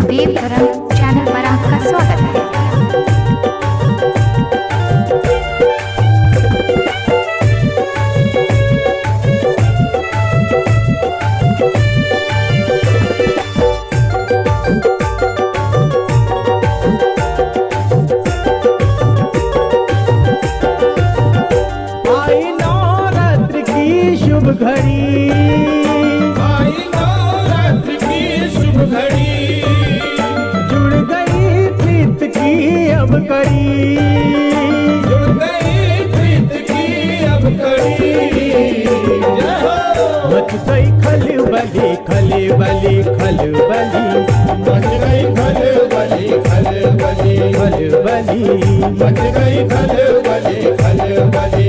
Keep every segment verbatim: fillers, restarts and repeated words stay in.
देवधर्म channel पर आपका स्वागत है। आई नवरात्र की शुभ घड़ी, आई नवरात्र की शुभ घड़ी, जुड़ गई प्रीत की अब कड़ी, जुड़ गई प्रीत की अब कड़ी। जय हो। मच गई खलबली खलबली खलबली, मच गई खलबली खलबली खलबली, मच गई खलबली खलबली।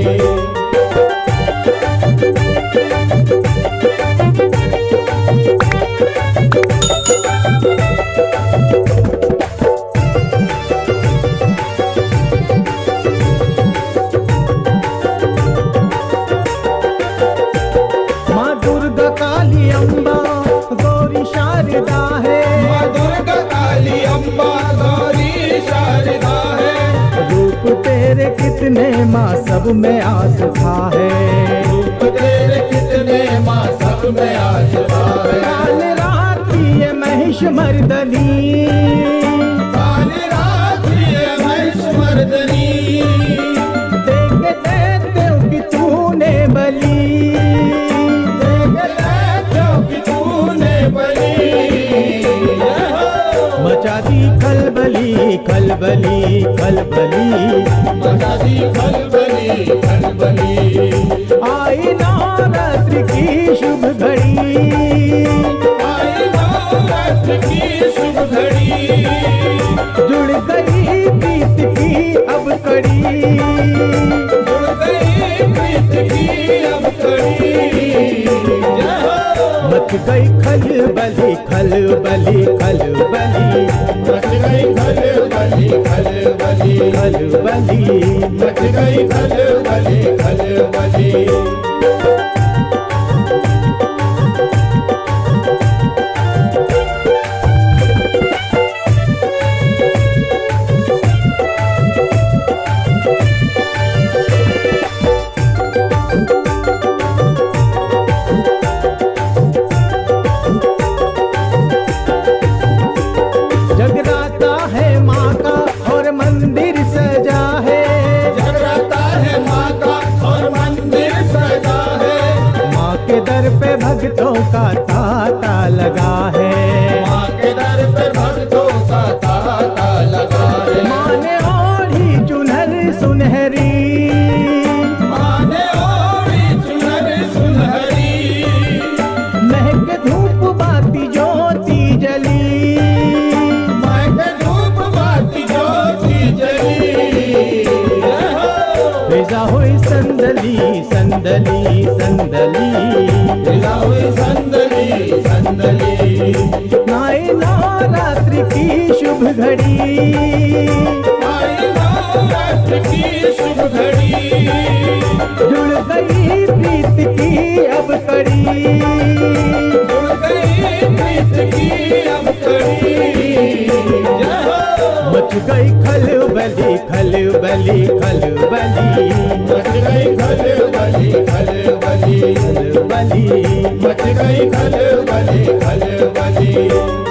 माँ दुर्गा काली अम्बा गौरी शारदा है, माँ दुर्गा काली अम्बा गौरी शारदा है। रूप तेरे कितने माँ सब में आस्था है, रूप तेरे कितने माँ सब में आस्था है। काल रात्रि ये महिष मर्दनी, काल रात्रि ये महिष मर्दनी, देख देव की तूने बली, देख देव की तूने बली। जय हो। मचा दी खलबली खलबली खलबली, मचा दी खलबली खलबली। आई नवरात्र की शुभ घड़ी, आई नवरात्र की शुभ घड़ी, जुड़ गई प्रीत की अब कड़ी, जुड़ गई प्रीत की अब कड़ी। जय हो। मच गई खलबली खलबली खलबली, मच गई खलबली खलबली खलबली, मच गई खलबली खलबली। जगराता है माँ का और मंदिर सजा है, जगराता है माँ का और मंदिर सजा है। माँ के दर पे भक्तों का तांता लगा है, माँ के दर पे भक्तों का तांता लगा है। माँ ने ओढ़ी चुनर सुनहरी, माँ ने ओढ़ी चुनर सुनहरी, महक धूप बाती ज्योति जली, महक धूप बाती ज्योति जली। जय हो। फिजा हुई संदली संदली संदली, फिजा हुई संदली संदली। आई नवरात्र की शुभ घड़ी, आई नवरात्र की शुभ घड़ी, जुड़ गई प्रीत की अब कड़ी, जुड़ गई प्रीत की अब कड़ी। जय हो। मच गई खलबली खलबली खलबली, मच गई खलबली खलबली खलबली, मच गई खलबली खलबली।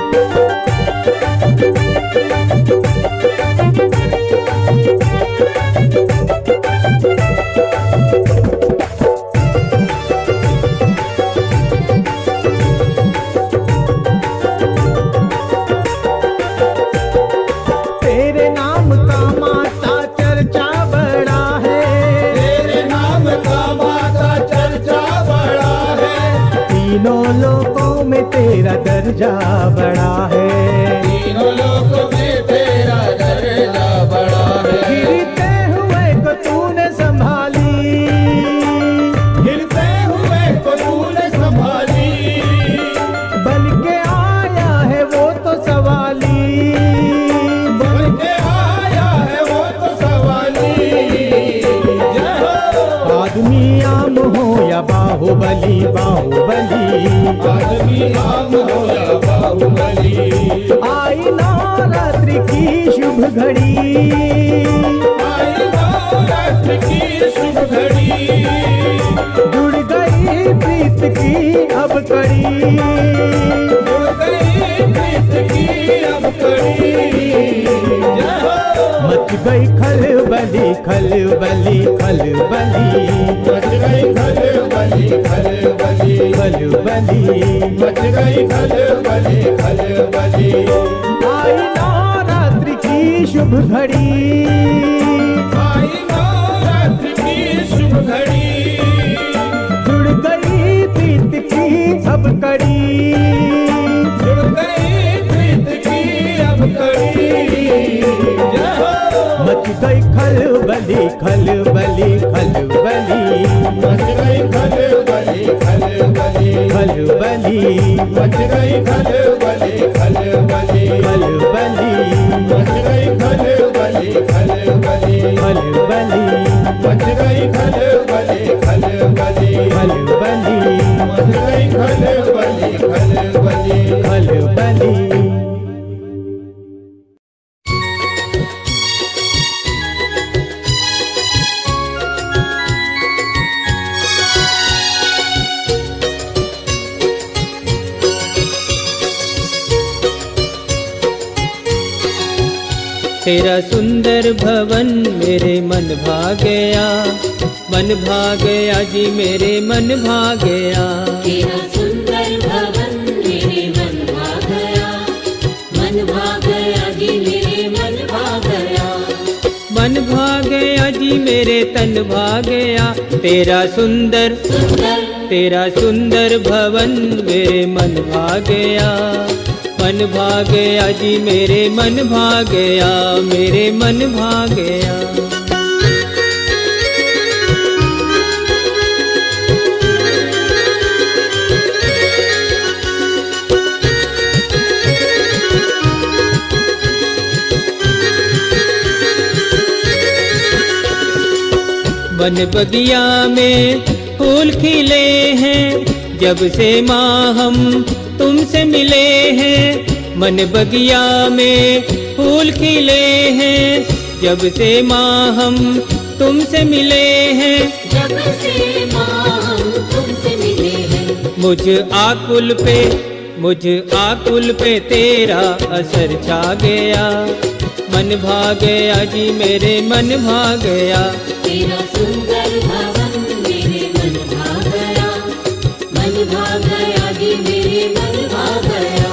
तेरे नाम का माता चर्चा बड़ा है, तेरे नाम का माता चर्चा बड़ा है। तीनों लोकों में तेरा दर्जा बड़ा है, तीनों लोक में तेरा दर्जा बड़ा है। गिरते हुए को तूने संभाली, गिरते हुए को तूने संभाली, बन के आया है वो तो सवाली, बन के आया है वो तो सवाली। जय हो। आदमी आम हो या बाहुबली बाहुबली, आदमी आम हो या बाहुबली, घड़ी, आई नवरात्र की शुभ घड़ी, जुड़ गई प्रीत की अब कड़ी, जुड़ गई प्रीत की अब कड़ी। जय हो। मच गई खलबली खलबली खलबली, मच गई खलबली खलबली खलबली, मच गई खलबली खलबली। आई नवरात्रि की शुभ घड़ी, आई नवरात्र की शुभ घड़ी, जुड़ गई प्रीत की अब कड़ी, जुड़ गई प्रीत की अब कड़ी। जय हो। मच गई खलबली खलबली खलबली, मच गई खलबली खलबली खलबली, मच गई खलबली खलबली खलबली, मच गई खलबली खलबली खलबली, मच गई खलबली खलबली खलबली, मच गई खलबली खलबली। खलबली। तेरा सुंदर भवन मेरे मन भा गया, मन भा गया जी मेरे मन भा गया। तेरा सुंदर भवन मेरे मन भा गया, मन भा गया जी मेरे मन भा गया। मन भा गया जी मेरे तन भा गया। तेरा सुंदर सुंदर तेरा सुंदर भवन मेरे मन भा गया, मन भा गया जी मेरे मन भा गया, मेरे मन भा गया। वन बगिया में फूल खिले हैं, जब से माँ हम तुमसे मिले हैं। मन बगिया में फूल खिले हैं, जब से माँ हम तुमसे मिले हैं। जब से माँ हम तुमसे मिले हैं। मुझ आकुल पे मुझ आकुल पे तेरा असर छा गया, मन भा गया जी मेरे मन भा गया। तेरा सुंदर भवन मेरे मन भा गया, मन भा गया जी मेरे मन भा गया।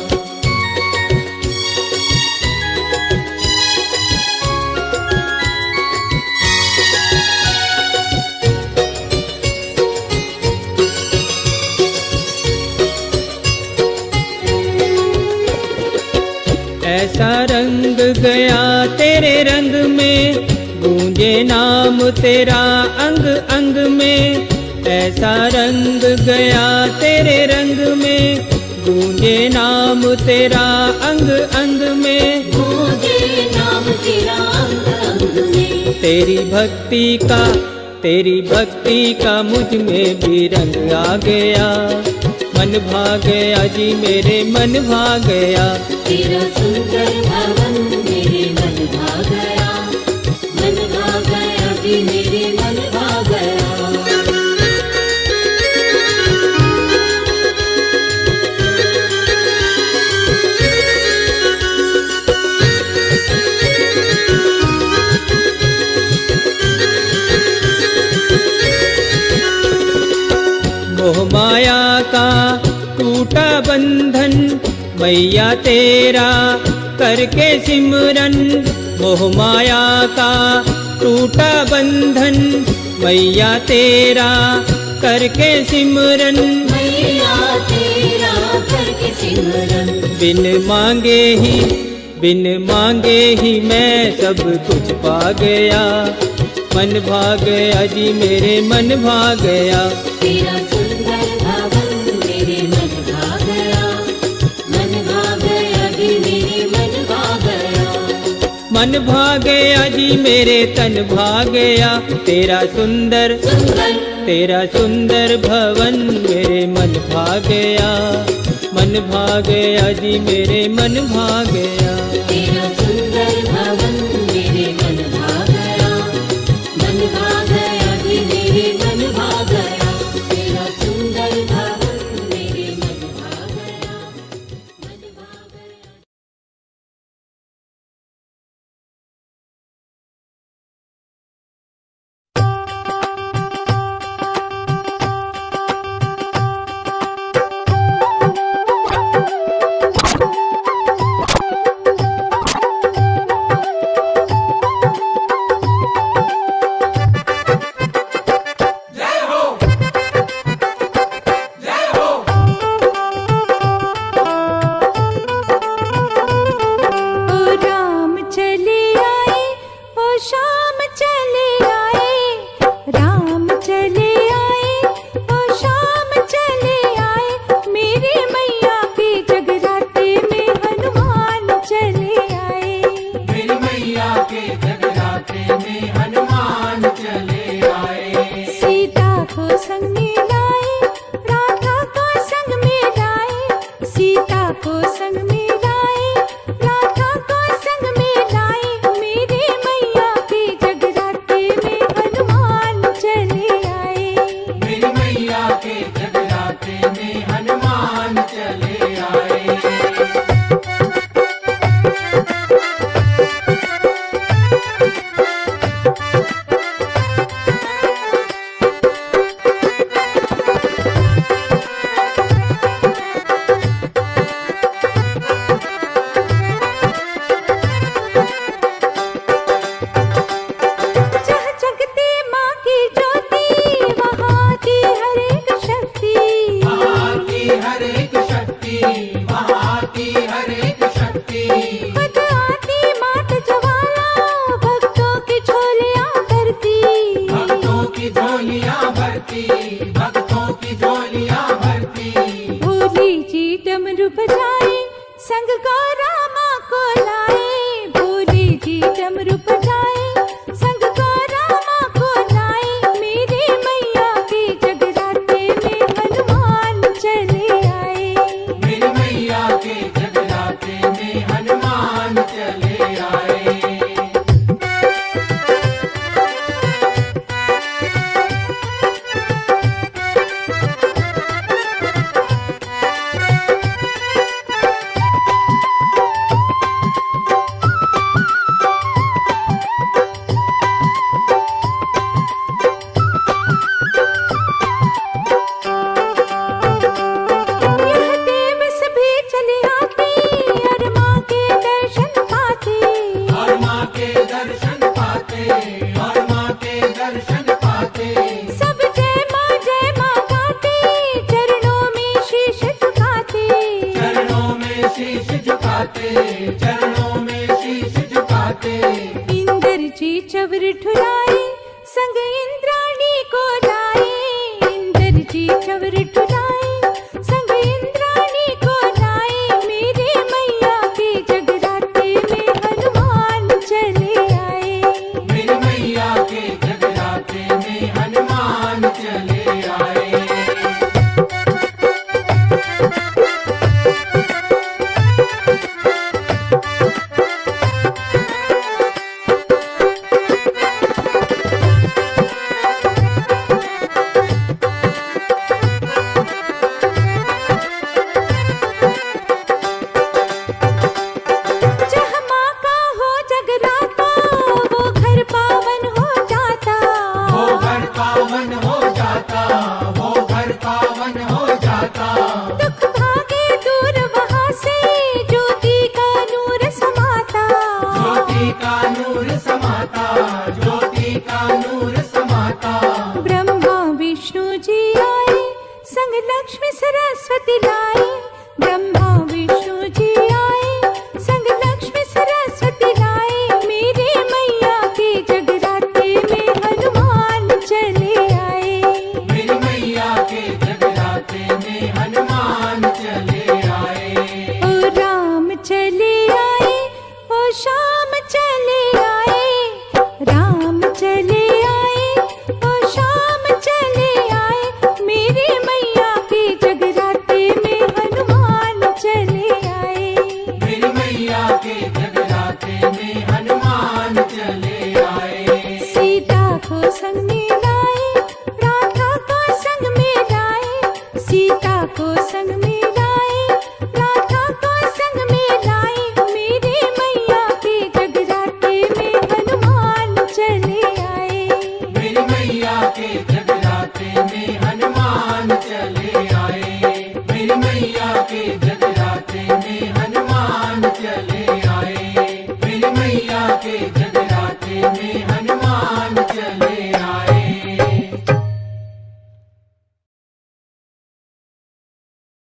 ऐसा रंग गया तेरे रंग में, गूंजे नाम तेरा अंग अंग में। ऐसा रंग गया तेरे रंग में, गूंजे नाम तेरा अंग अंग में। गूंजे नाम तेरा अंग अंग में। तेरी भक्ति का तेरी भक्ति का मुझ में भी रंग आ गया, मन भा गया जी मेरे मन भा गया। तेरा सुंदर भवन मेरे मन भा गया, मन भा गया जी मेरे मन भा गया। मोह माया का टूटा बंधन, मैया तेरा करके सिमरन। मोह माया का टूटा बंधन, मैया तेरा करके सिमरन। मैया तेरा करके सिमरन। बिन मांगे ही बिन मांगे ही मैं सब कुछ पा गया, मन भा गया जी मेरे मन भा गया। तेरा सुंदर भवन मेरे मन भा गया, मन भा गया जी मेरे मन भा गया। मन भा गया जी मेरे तन भा गया। तेरा सुंदर सुंदर तेरा सुंदर भवन मेरे मन भा गया, मन भा गया जी मेरे मन भा गया। तेरा सुंदर भवन संग गौरा माँ को लाए, भोले जी डमरू बजाए, संग गौरा माँ को लाए, मेरे मैया के जगराते में हनुमान चले आए। मेरी मैया के जगराते में हनुमान चले आए। चरणों में शीश झुकाते, इंद्र जी चवर ठुराए, संग इंद्राणी को लाए, इंद्र जी चवर ठुराए, संग इंद्राणी को लाए, मेरे मैया के जगराते में हनुमान चले आए। मेरी मैया के जगराते में हनुमान चले आए। पावन हो जाता, वो घर पावन हो जाता, दुख भागे दूर वहाँ से ज्योति का नूर समाता, ज्योति का नूर समाता, ज्योति का नूर समाता। ब्रह्मा विष्णु जी आए, संग लक्ष्मी सरस्वती लाए, ब्रह्मा विष्णु जी आए, संग लक्ष्मी सरस्वती लाए, मेरे मैया के जगराते में हनुमान चले आए। मेरी मैया के जगराते में हनुमान चले आए। ओ राम चले आए, ओ श्याम चले आए, राम चले आए, ओ श्याम चले आए, मेरे मैया के जगराते में हनुमान चले आए। मेरी मैया के जगराते में हनुमान चले आए। सीता को संग में लाए, राधा को संग में लाए, सीता को संग में